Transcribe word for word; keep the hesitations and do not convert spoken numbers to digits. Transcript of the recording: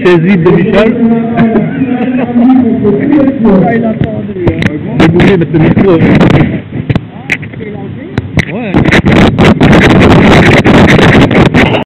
chaise vide de Michel. Il a entendu. J'ai bougé mettre le micro. Ouais.